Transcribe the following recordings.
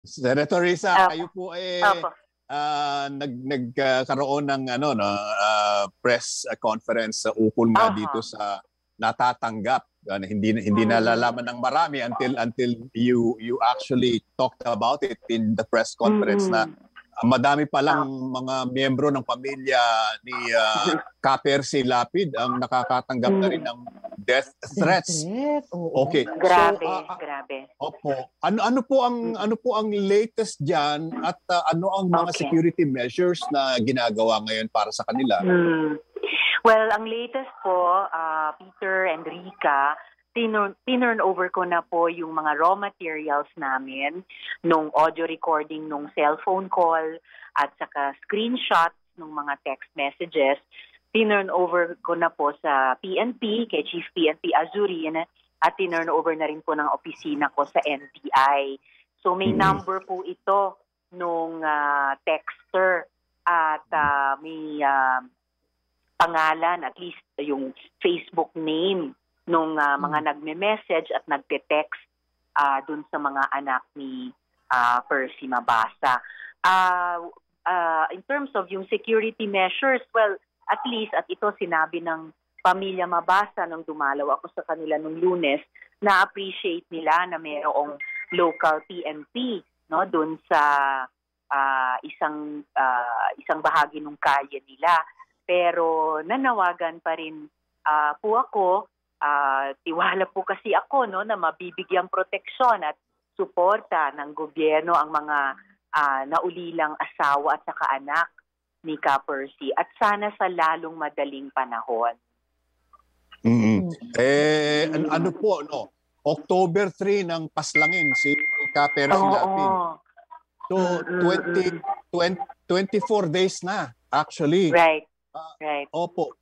Senator Risa, Opo. kayo po Opo. nagkaroon ng press conference sa ukol nga dito sa natatanggap. Hindi nalalaman ng marami until you actually talked about it in the press conference na madami palang mga miyembro ng pamilya ni Ka-Percy Lapid ang nakakatanggap na rin ng death threats. Okay. Grabe, grabe. Opo. Ano po ang latest diyan at ano ang mga security measures na ginagawa ngayon para sa kanila? Well, ang latest po, Peter and Rika, tinurn over ko na po yung mga raw materials namin nung audio recording nung cellphone call at saka screenshots nung mga text messages. Tinurn over ko na po sa PNP, kay Chief PNP Azurin, at tinurn over na rin po ng opisina ko sa NBI. So may number po ito nung texter at may pangalan, at least yung Facebook name nung mga nagme-message at nagte-text dun sa mga anak ni Percy Mabasa. In terms of yung security measures, well, at least, at ito sinabi ng pamilya Mabasa nung dumalaw ako sa kanila nung Lunes, na-appreciate nila na mayroong local PNP no, dun sa isang bahagi ng kalye nila. Pero nanawagan pa rin po ako, tiwala po kasi ako no, na mabibigyang proteksyon at suporta ng gobyerno ang mga naulilang asawa at saka anak ni Ka-Percy at sana sa lalong madaling panahon. Ano po, no? October 3 ng paslangin si Ka-Percy Lapid. So 24 days na actually. Right. Opo.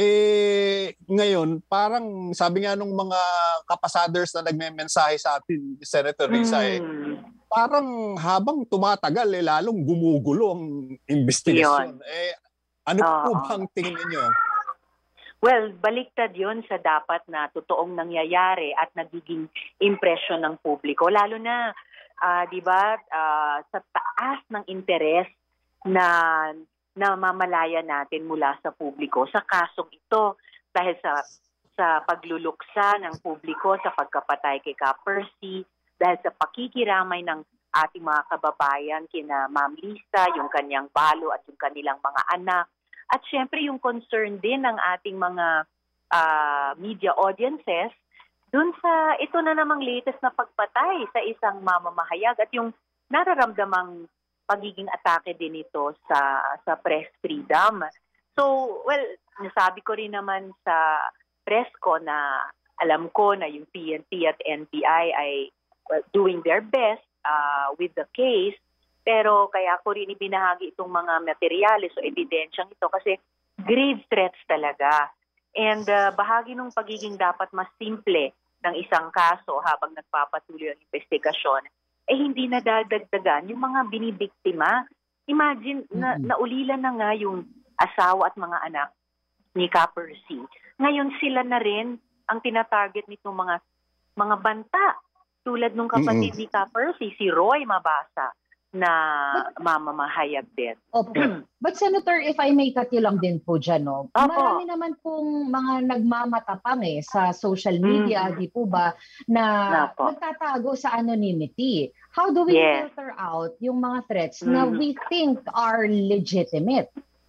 Ngayon, parang sabi nga nung mga kapasaders na nagme-mensahe sa atin, Senator Risa, parang habang tumatagal, lalong gumugulo ang investigasyon. Ano po bang tingin niyo? Well, baliktad yun sa dapat na totoong nangyayari at nagiging impresyon ng publiko. Lalo na, di ba, sa taas ng interes na mamalaya natin mula sa publiko sa kasong ito dahil sa pagluluksa ng publiko sa pagkapatay kay Ka-Percy, dahil sa pakikiramay ng ating mga kababayan kina Ma'am Lisa, yung kanyang balo at yung kanilang mga anak. At syempre yung concern din ng ating mga media audiences dun sa ito na namang latest na pagpatay sa isang mamamahayag at yung nararamdamang pagiging atake din ito sa press freedom. So, well, nasabi ko rin naman sa press ko na alam ko na yung PNP at NBI ay doing their best with the case, pero kaya ko rin ibinahagi itong mga materyales o ebidensyang ito kasi grave threats talaga. And bahagi ng pagiging dapat mas simple ng isang kaso habang nagpapatuloy ang investigasyon, hindi nadadagdagan yung mga binibiktima. Imagine, naulilan na nga yung asawa at mga anak ni Ka-Percy. Ngayon sila na rin ang tinatarget nitong mga banta. Tulad nung kapatid ni Ka-Percy, si Roy Mabasa, na mamamahayag din. But Senator, if I may cut you lang din po dyan, no? Marami naman pong mga nagmamatapang sa social media, di po ba, na nagtatago sa anonymity. How do we filter out yung mga threats na we think are legitimate?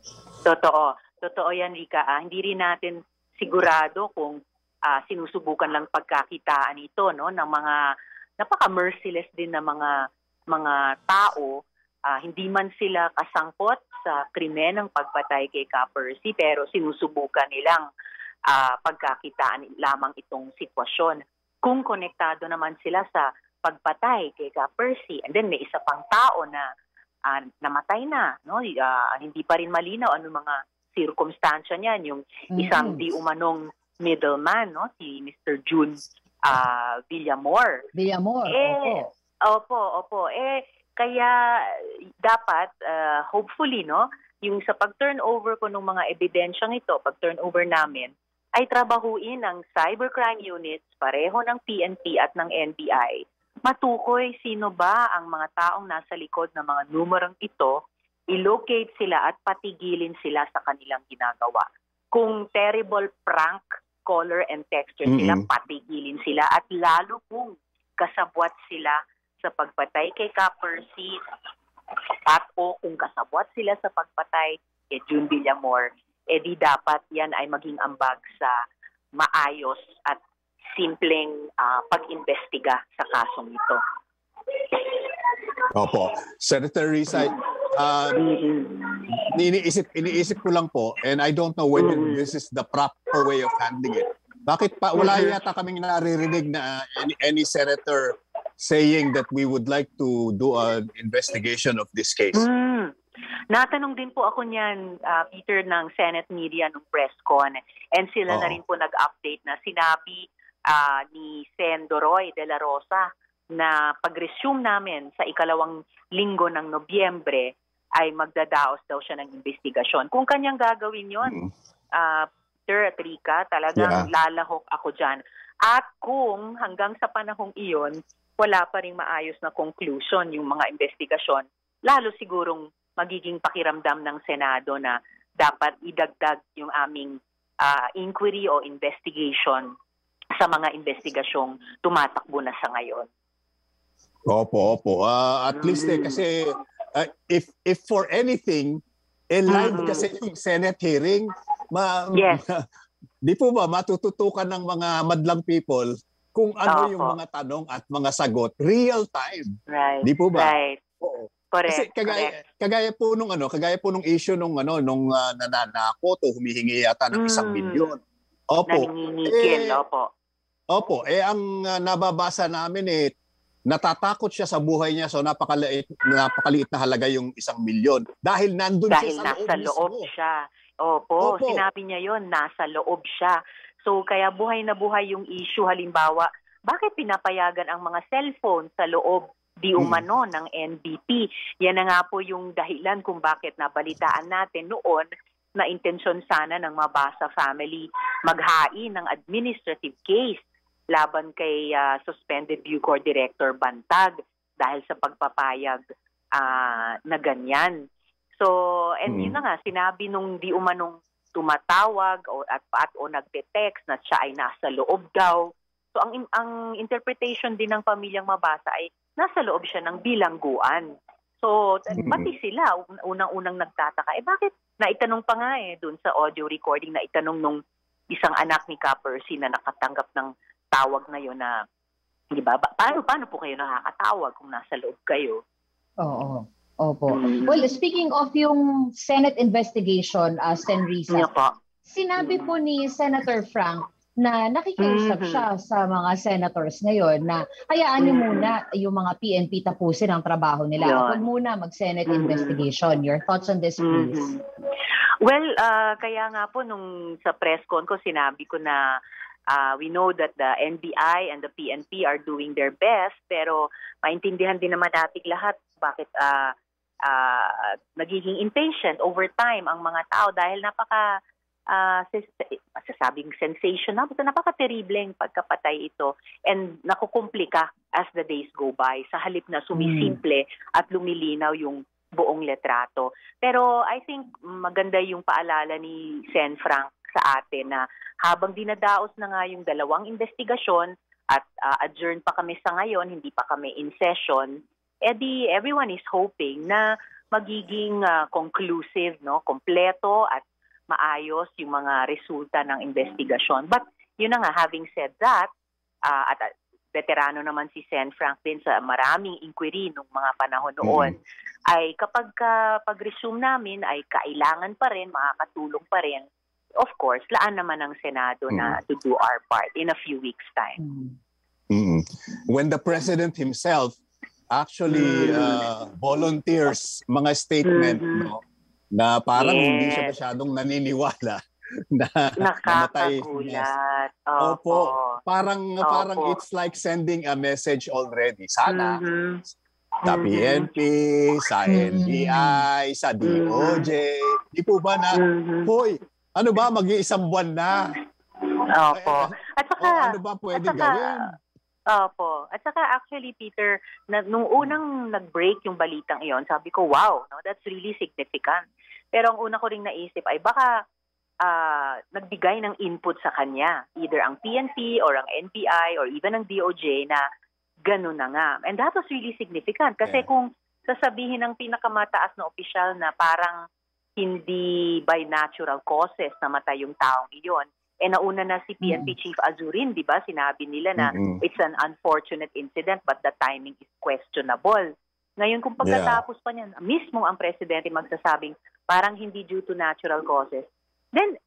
Totoo yan, Rika. Hindi rin natin sigurado kung sinusubukan lang pagkakitaan ito, no, ng mga napaka-merciless din na mga tao, hindi man sila kasangkot sa krimen ng pagpatay kay Ka-Percy, pero sinusubukan nilang pagkakitaan lamang itong sitwasyon. Kung konektado naman sila sa pagpatay kay Ka-Percy, and then may isa pang tao na namatay na, no? Hindi pa rin malinaw ano mga sirkumstansya niyan, yung isang di umanong middleman, no? Si Mr. June Villamor. Opo. Kaya dapat, hopefully, no, yung sa pag-turnover ko ng mga ebidensyang ito, pag-turnover namin, ay trabahuin ng cybercrime units, pareho ng PNP at ng NBI, matukoy sino ba ang mga taong nasa likod ng mga numerong ito, i-locate sila at patigilin sila sa kanilang ginagawa. Kung terrible prank caller and texter sila, patigilin sila, at lalo kung kasabwat sila sa pagpatay kay Ka Percy at o kung kasabwat sila sa pagpatay kay June Villamor, di dapat yan ay maging ambag sa maayos at simpleng pag-imbestiga sa kasong ito. Opo. Senator Risa, iniisip ko lang po, and I don't know whether this is the proper way of handling it. Bakit pa wala yata kaming naririnig na any senator saying that we would like to do an investigation of this case? Natanong din po ako niyan, Peter, ng Senate media nung press con, and sila na rin po nag-update na sinabi ni Sen. Doroy de la Rosa na pag-resume namin sa ikalawang linggo ng Nobyembre ay magdadaos daw siya ng investigasyon. Kung kanyang gagawin yon, Peter at Rica, talagang lalahok ako dyan. At kung hanggang sa panahong iyon, wala pa rin maayos na conclusion yung mga investigasyon, lalo sigurong magiging pakiramdam ng Senado na dapat idagdag yung aming inquiry o investigation sa mga investigasyong tumatakbo na sa ngayon. Opo. At least kasi if for anything, live kasi yung Senate hearing, di po ba matututukan ng mga madlang people kung ano yung mga tanong at mga sagot real time. Right. Di po ba? Right. Oo. Correct. Kasi kagaya po nung issue nung nananakot o humihingi yata ng 1 milyon. Opo. Naningingikil, Opo, ang nababasa namin natatakot siya sa buhay niya, so napakaliit na halaga yung 1 milyon dahil nandun siya sa nasa loob siya. Opo, sinabi niya yon, nasa loob siya. So kaya buhay na buhay yung issue. Halimbawa, bakit pinapayagan ang mga cellphone sa loob di umano ng NBP? Yan na nga po yung dahilan kung bakit nabalitaan natin noon na intensyon sana ng Mabasa family maghain ng administrative case laban kay suspended Bucor Director Bantag dahil sa pagpapayag na ganyan. So, and yun na nga, sinabi nung di umanong tumatawag o nagte-text na siya ay nasa loob daw. So, ang interpretation din ng pamilyang Mabasa ay nasa loob siya ng bilangguan. So, pati sila, unang-unang nagtataka, bakit? Naitanong pa nga dun sa audio recording, na itanong nung isang anak ni Ka Percy na nakatanggap ng tawag na yun na, di ba, paano po kayo nakakatawag kung nasa loob kayo? Oo. Opo. Well, speaking of yung Senate investigation, Sen. Risa, sinabi po ni Senator Frank na nakikiusap siya sa mga senators ngayon na hayaan niyo muna yung mga PNP tapusin ang trabaho nila. Huwag muna mag-Senate investigation. Your thoughts on this, please? Well, kaya nga po nung sa press con ko, sinabi ko na we know that the NBI and the PNP are doing their best, pero maintindihan din naman natin lahat bakit nagiging impatient over time ang mga tao dahil masasabing sensational, napaka-terribleng pagkapatay ito and nakukumplika as the days go by sa halip na sumisimple at lumilinaw yung buong letrato. Pero I think maganda yung paalala ni Sen. Frank sa atin na habang dinadaos na nga yung 2 investigasyon at adjourn pa kami sa ngayon, hindi pa kami in session, everyone is hoping na magiging conclusive, kompleto at maayos yung mga resulta ng investigasyon. But yun na nga, having said that, at veterano naman si Sen. Frank din sa maraming inquiry nung mga panahon noon, ay kapag pag-resume namin ay kailangan pa rin, makakatulong pa rin, of course, laan naman ng Senado na to do our part in a few weeks' time. When the President himself actually volunteers mga statement na parang hindi siya masyadong naniniwala na namatay. Opo. Parang it's like sending a message already. Sana sa PNP, sa NBI, sa DOJ. Di po ba na, hoy, ano ba, mag-iisang buwan na? Opo. At saka, ano ba pwede gawin? Opo. At saka actually, Peter, nung unang nag-break yung balitang iyon, sabi ko, wow, no, that's really significant. Pero ang una ko ring naisip ay baka nagbigay ng input sa kanya, either ang PNP or ang NBI or even ang DOJ na gano'n na nga. And that was really significant kasi kung sasabihin ng pinakamataas na opisyal na parang hindi by natural causes namatay yung taong iyon, nauna na si PNP Chief Azurin, di ba? Sinabi nila na it's an unfortunate incident but the timing is questionable. Ngayon kung pagkatapos pa niyan, mismo ang presidente magsasabing parang hindi due to natural causes, then,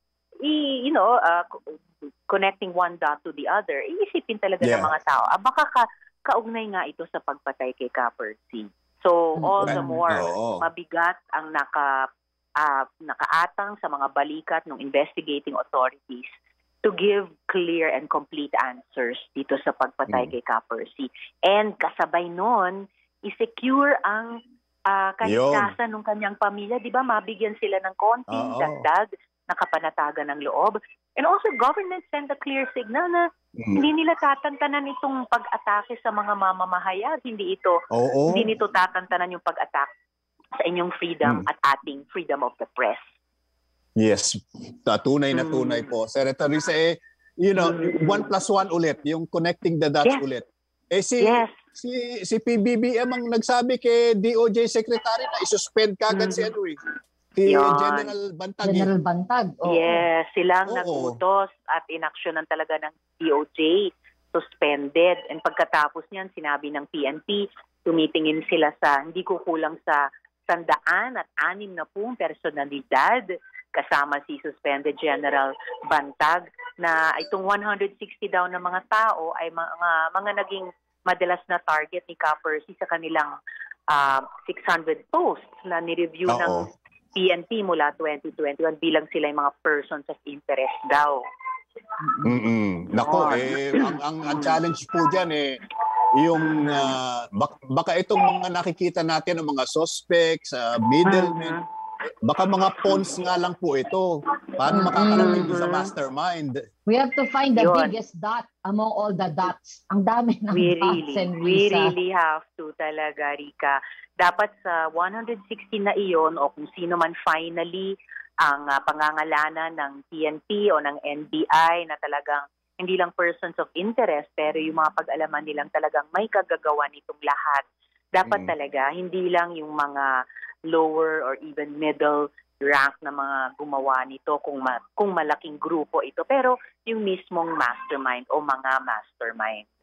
connecting one dot to the other, iisipin talaga ng mga tao, baka kaugnay nga ito sa pagpatay kay Ka-Percy. So, all the more, mabigat ang nakaatang sa mga balikat ng investigating authorities to give clear and complete answers dito sa pagpatay kay Ka-Percy. And kasabay nun, i-secure ang kaligtasan ng kanyang pamilya. Di ba, mabigyan sila ng konting dagdag na kapanatagan ng loob. And also, government sent a clear signal na hindi nila tatantanan itong pag-atake sa mga mamamahayag. Hindi nito tatantanan yung pag-atake sa inyong freedom at ating freedom of the press. Yes, tunay na tunay po. Senator Risa, 1+1 ulit, yung connecting the dots ulit. Si PBBM ang nagsabi kay DOJ Secretary na isuspend kagad si General Bantag. General Bantag. Yes, silang nagutos at inaksyonan talaga ng DOJ, suspended. And pagkatapos niyan, sinabi ng PNP, tumitingin sila sa hindi kukulang sa 160 personalidad kasama si suspended General Bantag na itong 160 daw na mga tao ay mga naging madalas na target ni Ka-Percy sa kanilang 600 posts na nireview ng PNP mula 2021 bilang sila yung mga persons of interest daw. Nako, ang challenge po dyan yung baka itong mga nakikita natin ng mga suspects, middlemen, baka mga pawns nga lang po ito. Paano makakarating sa mastermind? We have to find the biggest dot among all the dots. Ang dami ng dots and we really have to talaga, Rika. Dapat sa 116 na iyon o kung sino man finally ang pangangalanan ng PNP o ng NBI na talagang hindi lang persons of interest pero yung mga pag-alaman nilang talagang may kagagawan itong lahat. Dapat talaga hindi lang yung mga lower or even middle rank na mga gumawa nito kung malaking grupo ito pero yung mismong mastermind o mga mastermind.